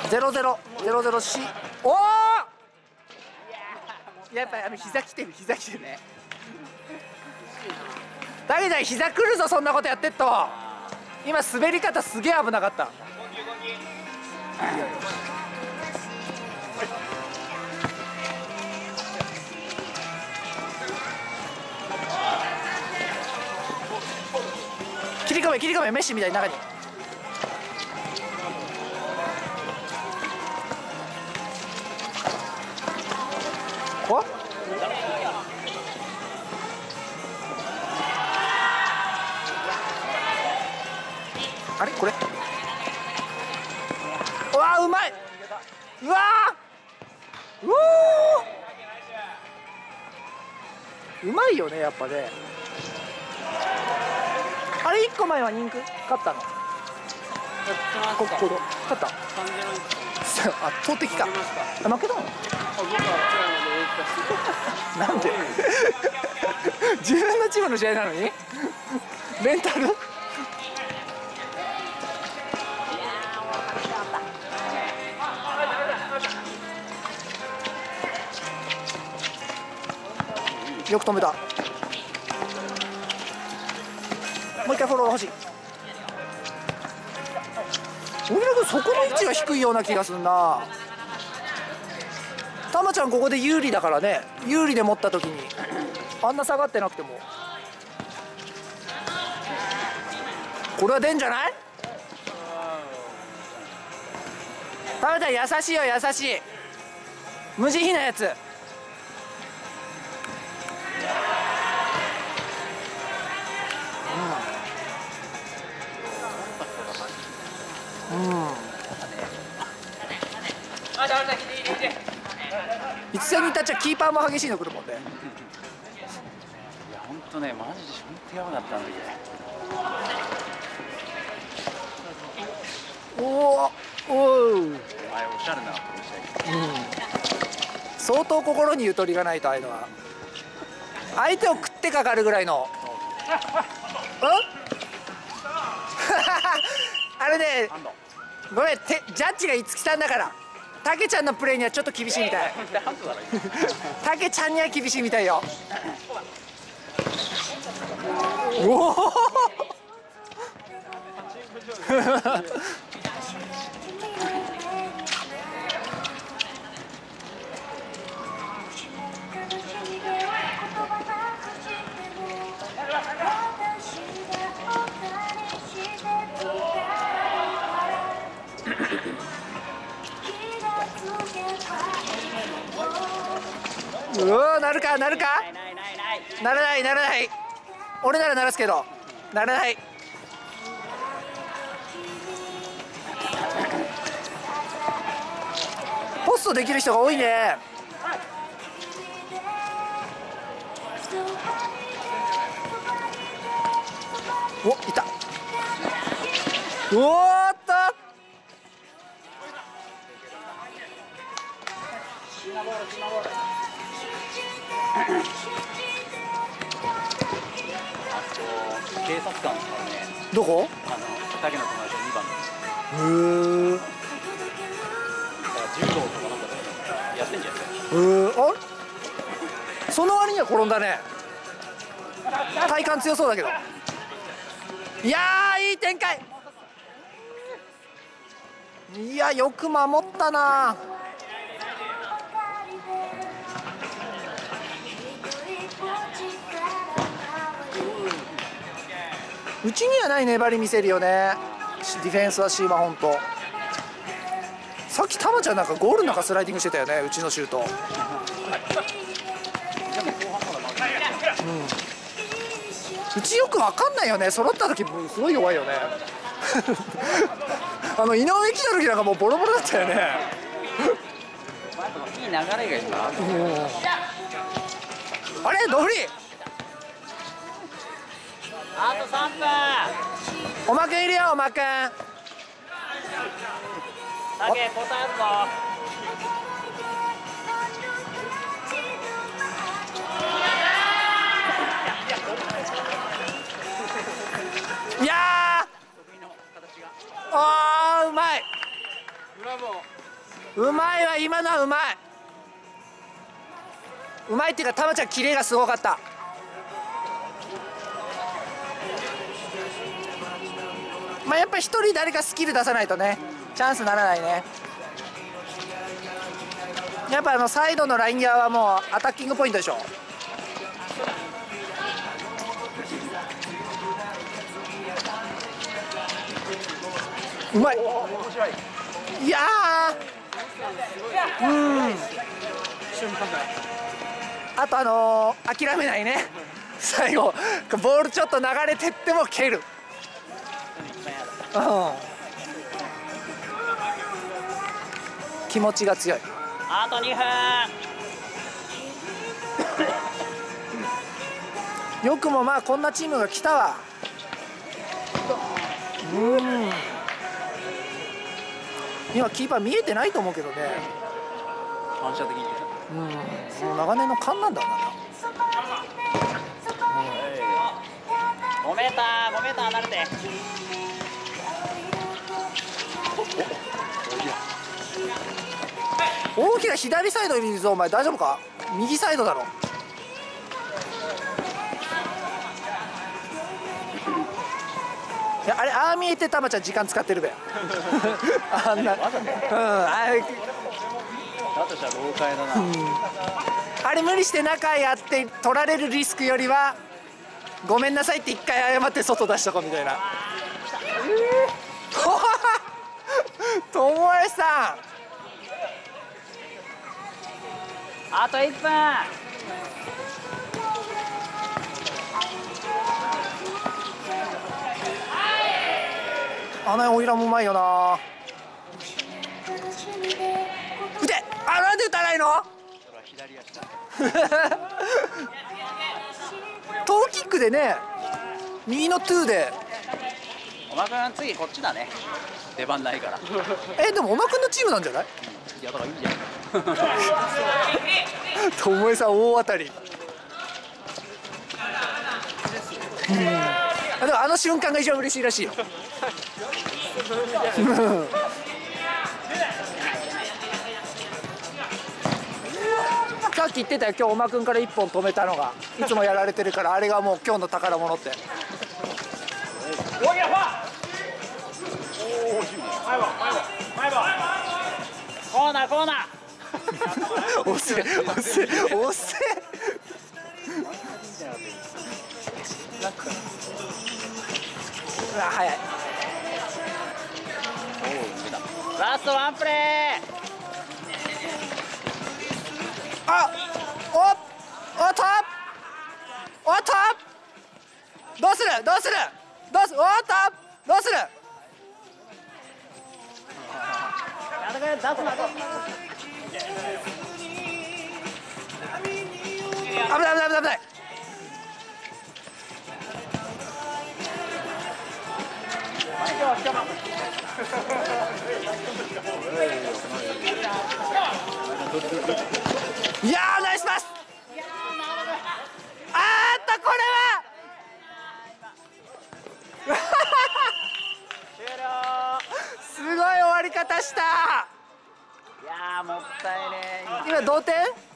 00C。おお、やっぱり膝きてる、膝きてるね。だけど膝くるぞ、そんなことやってっと。今滑り方すげえ危なかった。切り込め切り込め、メッシみたいに中に。お、あれこれ、うわーうまい、うわー、うおー、うまいよねやっぱね。あれ1個前は人気勝ったの？ここ勝った？圧倒的か。負けたの？なんで自分のチームの試合なのにレンタル？よく止めた。もう一回フォロー欲しい。小倉君、そこの位置が低いような気がするな。たまちゃんここで有利だからね。有利で持った時にあんな下がってなくてもこれは出んじゃない？たまちゃん優しいよ、優しい無慈悲なやつ。一斉に立っちゃキーパーも激しいの来るもんね。 いや本当ね、マジで本当やばかったんだけど。 おお、お前おしゃれなプレーしたいけど、 相当心にゆとりがないと、ああいうのは相手を食ってかかるぐらいのあれね、ごめん、ジャッジが五木さんだから、たけちゃんのプレーにはちょっと厳しいみたい。たけちゃんには厳しいみたいよ。おおうわ、なるかなるか、ならないならない。俺なら鳴らすけどならない。ポストできる人が多いね。お、いた。おーっと警察官ですからね。 どこ？ 竹の友達の2番へえ。 だから柔道とかなんかやってんじゃないですか。 あれ、その割には転んだね。体幹強そうだけど。いやー、いい展開。いや、よく守ったな。うちにはない粘り見せるよね、ディフェンスは。シーマ本当、さっきたまちゃんなんかゴールの中スライディングしてたよね、うちのシュート。うちよくわかんないよね、揃った時すごい弱いよね井上来た時なんかもうボロボロだったよねいい流れが今あれ、ドフリーあと3分。 おまくんいるよ、おまくん。 タケ答えるぞ。 いやー、あー、うまい。 ブラボー。 うまいわ、今のはうまい。うまいっていうか、たまちゃんキレがすごかった。まあやっぱり一人誰かスキル出さないとね、チャンスならないね。やっぱサイドのライン際はもうアタッキングポイントでしょ。うまい。いやー、あと諦めないね。最後ボールちょっと流れてっても蹴る。気持ちが強い。 あと2分。 よくもまあこんなチームが来たわ。今キーパー見えてないと思うけどね。 反射的に。 もう長年の勘なんだろうな。 5メーター離れて。 大きな左サイドにいるぞ。お前大丈夫か。右サイドだろ。いや、あれああ見えてたまちゃん時間使ってるべ。あんな、あれだとしたら老快だな。 あれ無理して中やって取られるリスクよりはごめんなさいって一回謝って外出しとこうみたいな。ともえさん、 あと1分。 あのオイラもうまいよな。打て。あ、なんで打たないの。トーキックでね、右のトゥーで。 おまくん次こっちだね。出番ないから。 でもおまくんのチームなんじゃない。 いやだからいいじゃん。 ともえさん大当たり。でもあの瞬間が一番嬉しいらしいよ。さっき言ってたよ、今日おまくんから1本止めたのがいつもやられてるから、あれがもう今日の宝物って。 コーナー。 押せ。うわ、早い。 ラストワンプレー。 おっとどうする。おっとどうする。危ない。いやー、ナイスパス。これは終了。 すごい終わり方した。 いやーもったいねー。 今同点。